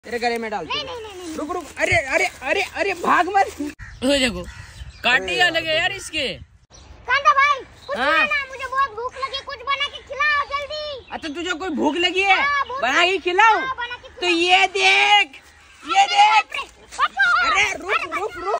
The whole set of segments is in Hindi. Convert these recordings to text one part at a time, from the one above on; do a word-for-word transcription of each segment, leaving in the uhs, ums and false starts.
तेरे गले में डाल। नहीं, नहीं, नहीं, रुक रुक, अरे अरे अरे अरे भाग मत। देखो कांटे लगे यार इसके। कांटा भाई कुछ हाँ? ना, मुझे बहुत भूख लगी, कुछ बना के खिलाओ जल्दी। अच्छा तुझे कोई भूख लगी है? हाँ, बना के खिलाओ। हाँ, बना के तो ये देख, ये देख। अरे रुक रुक रुक,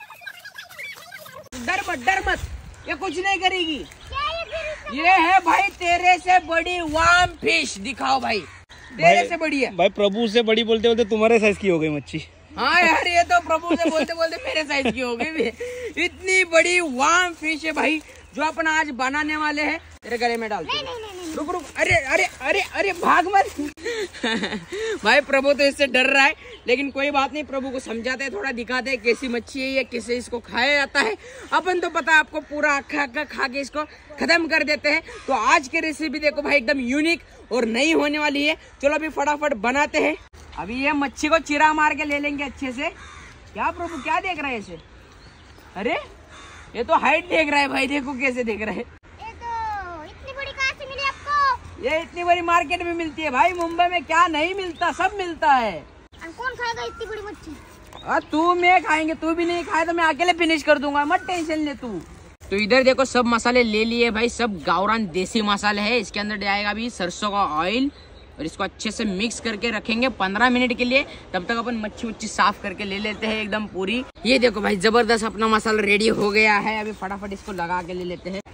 डर मत डर मत, ये कुछ नहीं करेगी। ये है भाई तेरे से बड़ी वाम फिश। दिखाओ भाई, तेरे से बड़ी है भाई। प्रभु से बड़ी बोलते बोलते तुम्हारे साइज की हो गई मच्छी। हाँ यार, ये तो प्रभु से बोलते बोलते मेरे साइज की हो गई। इतनी बड़ी वाम फिश है भाई, जो अपन आज बनाने वाले हैं। तेरे गले में डाल। रुक रुक, अरे अरे अरे अरे भाग मत। भाई प्रभु तो इससे डर रहा है, लेकिन कोई बात नहीं, प्रभु को समझाते हैं, थोड़ा दिखाते हैं कैसी मच्छी है ये, कैसे इसको खाया जाता है। अपन तो पता है आपको, पूरा अक्खा अक्खा खा के इसको खत्म कर देते हैं। तो आज की रेसिपी देखो भाई, एकदम यूनिक और नई होने वाली है। चलो अभी फटाफट बनाते हैं। अभी ये मच्छी को चिरा मार के ले लेंगे अच्छे से। क्या प्रभु क्या देख रहा है इसे? अरे ये तो हाइट देख रहा है भाई, देखो कैसे देख रहा है। ये तो इतनी बड़ी कहाँ से मिली आपको? ये इतनी बड़ी मार्केट में मिलती है भाई, मुंबई में क्या नहीं मिलता, सब मिलता है। कौन खाएगा इतनी बड़ी मच्छी? आ, तू मैं खाएंगे, तू भी नहीं खाए तो मैं अकेले फिनिश कर दूंगा, मत टेंशन ले तू। तो इधर देखो सब मसाले ले लिए भाई, सब गावरान देसी मसाले है। इसके अंदर जाएगा अभी सरसों का ऑयल, और इसको अच्छे से मिक्स करके रखेंगे पंद्रह मिनट के लिए। तब तक अपन मच्छी उच्छी साफ करके ले लेते हैं एकदम पूरी। ये देखो भाई, जबरदस्त अपना मसाला रेडी हो गया है। अभी फटाफट इसको लगा के ले लेते हैं।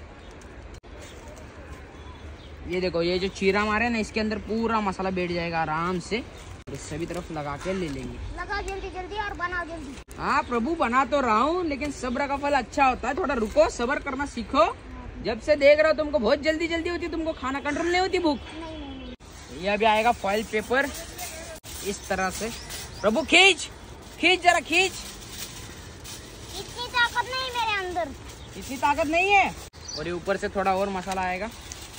ये देखो, ये जो चीरा मारे ना, इसके अंदर पूरा मसाला बैठ जाएगा आराम से। और सभी तरफ लगा के ले लेंगे। लगा जल्दी जल्दी और बनाओ जल्दी। हाँ प्रभु, बना तो रहा हूँ, लेकिन सब्र का फल अच्छा होता है। थोड़ा रुको, सब्र करना सीखो। जब से देख रहा हो तुमको बहुत जल्दी जल्दी होती, तुमको खाना कंट्रोल नहीं होती, भूख। ये अभी आएगा फॉइल पेपर इस तरह से। प्रभु खींच खींच, जरा खींच। इतनी ताकत नहीं मेरे अंदर। इतनी ताकत नहीं है। और ये ऊपर से थोड़ा और मसाला आएगा।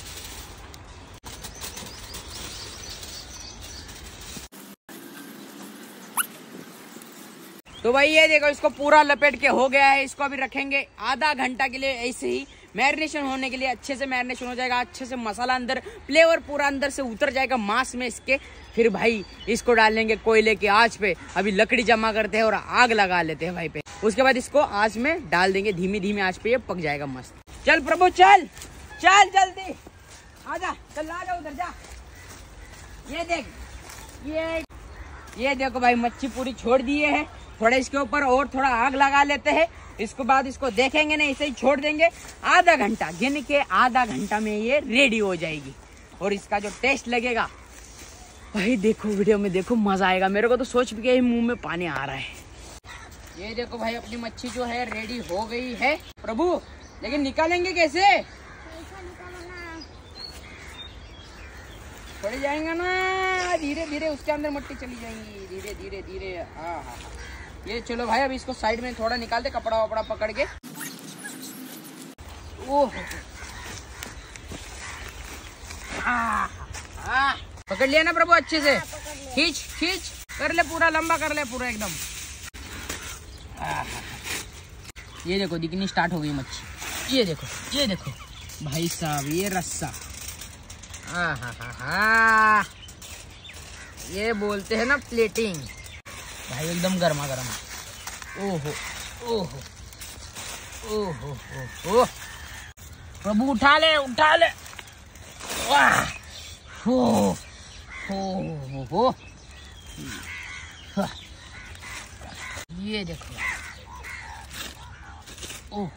तो भाई ये देखो, इसको पूरा लपेट के हो गया है। इसको अभी रखेंगे आधा घंटा के लिए ऐसे ही मैरिनेशन होने के लिए। अच्छे से मैरिनेशन हो जाएगा, अच्छे से मसाला अंदर, फ्लेवर पूरा अंदर से उतर जाएगा मांस में इसके। फिर भाई इसको डालेंगे कोयले की आंच पे। अभी लकड़ी जमा करते हैं और आग लगा लेते हैं भाई पे। उसके बाद इसको आंच में डाल देंगे, धीमी धीमी आंच पे, ये पक जाएगा मस्त। चल प्रभु चल चल, जल्दी आजा, चल ला जा उधर जा। ये देख, ये ये देखो भाई, मच्छी पूरी छोड़ दिए है। थोड़ा इसके ऊपर और थोड़ा आग लगा लेते हैं। इसके बाद इसको देखेंगे नहीं, ऐसे ही छोड़ देंगे आधा घंटा। गिन के आधा घंटा में ये रेडी हो जाएगी। और इसका जो टेस्ट लगेगा भाई, देखो वीडियो में देखो, मजा आएगा। मेरे को तो सोच के ही मुंह में पानी आ रहा है। ये देखो भाई, अपनी मच्छी जो है रेडी हो गई है प्रभु, लेकिन निकालेंगे कैसे? पड़ जाएगा ना, धीरे धीरे उसके अंदर मट्टी चली जाएंगी, धीरे धीरे धीरे। हाँ हाँ, ये चलो भाई, अभी इसको साइड में थोड़ा निकाल दे, कपड़ा वपड़ा पकड़ के। ओह हाँ, पकड़ लिया ना प्रभु अच्छे से। खींच खींच कर ले, पूरा लंबा कर ले, पूरा एकदम। ये देखो दिखनी स्टार्ट हो गई मच्छी। ये देखो ये देखो भाई साहब, ये रस्सा। हाँ हाँ हाँ हाँ, ये बोलते हैं ना प्लेटिंग भाई, एकदम गर्मा गर्म। ओहो ओहो ओहो ओहो, प्रभु उठा ले उठा ले। वाह हो हो हो, ये देखो। ओह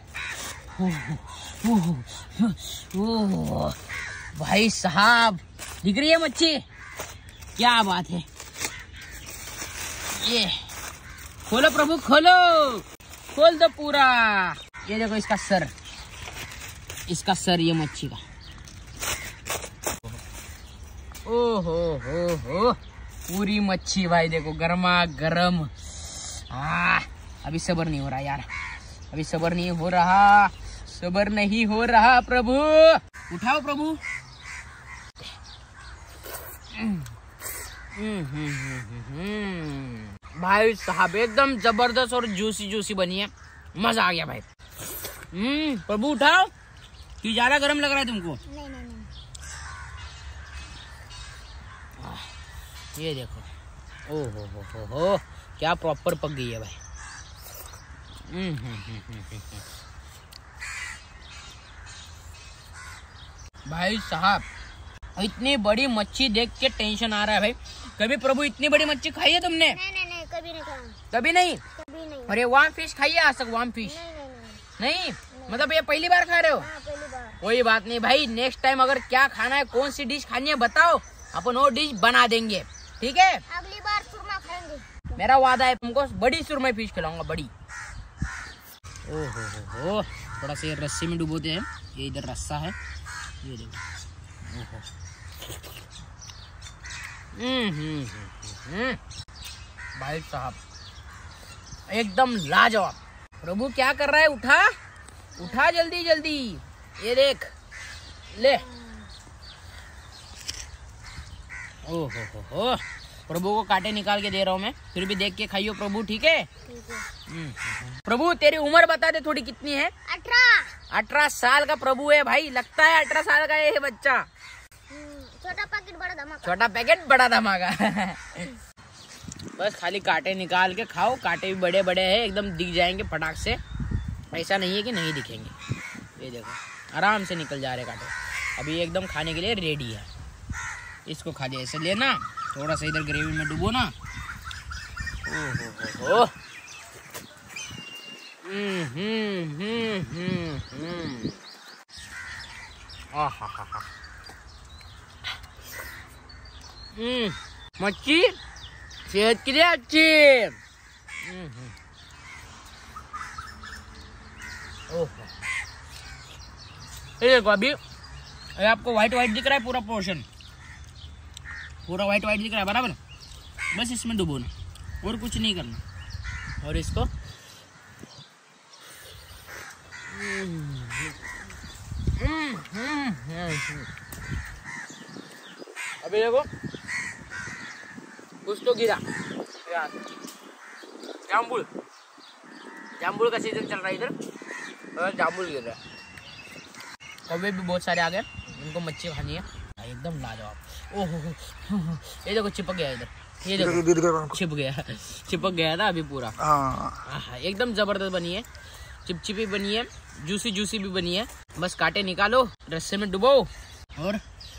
ओह भाई साहब, दिख रही है मच्छी? क्या बात है। ये खोलो प्रभु, खोलो, खोल दो पूरा। ये देखो इसका सर, इसका सर ये मच्छी का। ओहो हो हो, पूरी मच्छी भाई देखो, गर्मा गर्म। आ, अभी सब्र नहीं हो रहा यार, अभी सब्र नहीं हो रहा, सब्र नहीं हो रहा प्रभु। उठाओ प्रभु। भाई साहब एकदम जबरदस्त और जूसी जूसी बनी है, मजा आ गया भाई। हम्म प्रभु उठाओ, कि ज्यादा गर्म लग रहा है तुमको? नहीं नहीं नहीं। ये देखो ओ हो हो हो हो क्या प्रॉपर पक गई है भाई। हम्म हम्म हम्म हम्म भाई साहब इतनी बड़ी मच्छी देख के टेंशन आ रहा है भाई। कभी प्रभु इतनी बड़ी मच्छी खाई है तुमने? नहीं नहीं नहीं कभी नहीं खाया। कभी नहीं? कभी नहीं। अरे वाम फिश खाई है आज तक? वाम फिश नहीं नहीं नहीं, नहीं, मतलब ये पहली बार खा रहे हो? हाँ, पहली बार। कोई बात नहीं भाई, नेक्स्ट टाइम अगर क्या खाना है, कौन सी डिश खानी है बताओ, अपन वो डिश बना देंगे, ठीक है? अगली बार सुरमा खाएंगे। मेरा वादा है तुमको बड़ी सुरमई फिश खिलाऊंगा, बड़ी। ओ हो हो हो थोड़ा सा ये रस्सी में डुबोते हैं, ये इधर रस्सा है, ये देखो। ओहो हम्म हम्म हम्म भाई साहब एकदम लाजवाब। प्रभु क्या कर रहा है? उठा उठा जल्दी जल्दी, ये देख ले। ओ हो हो हो प्रभु को कांटे निकाल के दे रहा हूँ मैं, फिर भी देख के खाइयो प्रभु, ठीक है? ठीक है। प्रभु तेरी उम्र बता दे थोड़ी, कितनी है? अठारह। अठारह साल का प्रभु है भाई, लगता है अठारह साल का ये बच्चा। छोटा पैकेट बड़ा धमाका। छोटा पैकेट बड़ा धमाका। बस खाली कांटे निकाल के खाओ, कांटे भी बड़े बड़े हैं, एकदम दिख जाएंगे फटाक से, ऐसा नहीं है कि नहीं दिखेंगे। ये देखो आराम से निकल जा रहे कांटे। अभी एकदम खाने के लिए रेडी है। इसको खाली ऐसे लेना, थोड़ा सा इधर ग्रेवी में डुबो ना। ओहो हो हम्म हम्म हम्म हम्म हम्म आहा हा हा हम्म मच्छी सेहत के लिए अच्छी। ओहो ये देखो, अभी ये आपको व्हाइट व्हाइट दिख रहा है, पूरा पोर्शन पूरा व्हाइट व्हाइट दिख रहा है बराबर। बस इसमें डुबोना और कुछ नहीं करना, और इसको अभी देखो कुछ तो गिरा यार, जामुन जामुन का सीजन चल रहा है इधर, जामुन गिर रहा है। कौवे भी बहुत सारे आ गए, उनको मच्छी खानी है एकदम लाजवाब। ओहो ये देखो चिपक गया इधर, ये देखो छिप गया चिपक गया था अभी पूरा। हाँ एकदम जबरदस्त बनी है, चिपचिपी बनी है, जूसी जूसी भी बनी है। बस कांटे निकालो, रस्से में डुबो और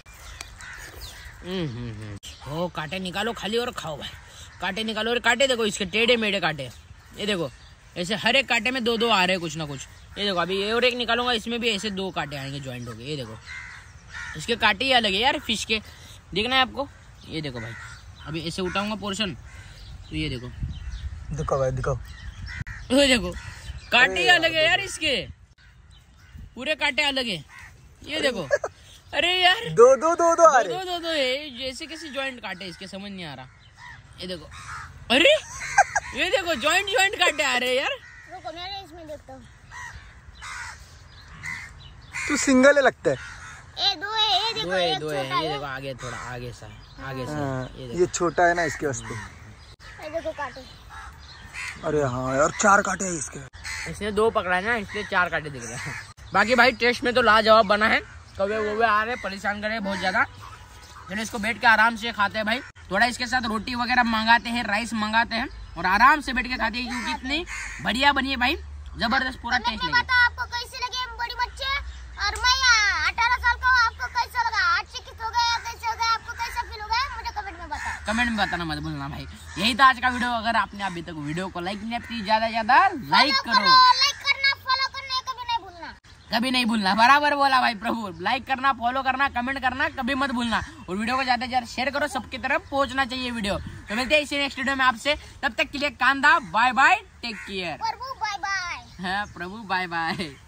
हम्म हम्म हो कांटे निकालो खाली और खाओ भाई। कांटे निकालो, और कांटे देखो इसके टेढ़े मेढ़े कांटे, ये देखो ऐसे हर एक कांटे में दो दो आ रहे हैं कुछ ना कुछ। ये देखो अभी ये और एक निकालूंगा, इसमें भी ऐसे दो कांटे आएंगे ज्वाइंट हो गए। ये देखो इसके कांटे ही अलग है यार फिश के, देखना है आपको। ये देखो भाई अभी ऐसे उठाऊंगा पोर्शन, तो ये देखो दिखाओ भाई दिखाओ, ये देखो कांटे ही अलग है यार इसके, पूरे कांटे अलग है। ये देखो अरे यार दो दो दो दो आ दो रहे दो दो दो है, जैसे कैसे ज्वाइंट काटे इसके, समझ नहीं आ रहा। ये देखो अरे ये देखो ज्वाइंट ज्वाइंट काटे आ रहे हैं यार। रुको मैं इसमें देखता हूँ। तू सिंगल है लगता है। ए दो है, ये देखो दो है एक दो छोटा है, ये है। देखो आगे थोड़ा आगे सा है, आगे सा हाँ, है। ये ये देखो छोटा है ना इसके वास्ते। ये देखो काटे। अरे हाँ यार चार कांटे हैं इसके। इसने दो पकड़ा है ना, इसलिए चार कांटे दिख रहे हैं। बाकी भाई टेस्ट में तो लाजवाब बना है। कौवे वोवे आ रहे परेशान करे बहुत ज्यादा, चलो इसको बैठ के आराम से खाते हैं भाई। थोड़ा इसके साथ रोटी वगैरह मंगाते हैं, राइस मंगाते हैं और आराम से बैठ के खाते हैं, क्योंकि इतनी बढ़िया बनी है भाई, जबरदस्त पूरा टेस्ट लगे। बताओ आपको कैसी लगी बड़ी मच्छी, और मैं अठारह साल का हूँ, आपको कैसा लगा? अच्छी किस हो गया, कैसे हो गया, आपको कैसा फील हो गया, मुझे कमेंट में बताओ। कमेंट में बताना मत भूलना भाई। यही था आज का वीडियो। अगर आपने अभी तक वीडियो को लाइक नहीं किया, ज्यादा ज्यादा लाइक करो, लाइक करना, फॉलो करना, कभी नहीं भूलना, कभी नहीं भूलना। बराबर बोला भाई प्रभु, लाइक करना, फॉलो करना, कमेंट करना कभी मत भूलना, और वीडियो को ज्यादा से ज्यादा शेयर करो, सबकी तरफ पहुंचना चाहिए वीडियो। तो मिलते हैं इसी नेक्स्ट वीडियो में आपसे, तब तक के लिए कांदा bye bye, take care. Prabhu bye bye. हाँ प्रभु बाय बाय।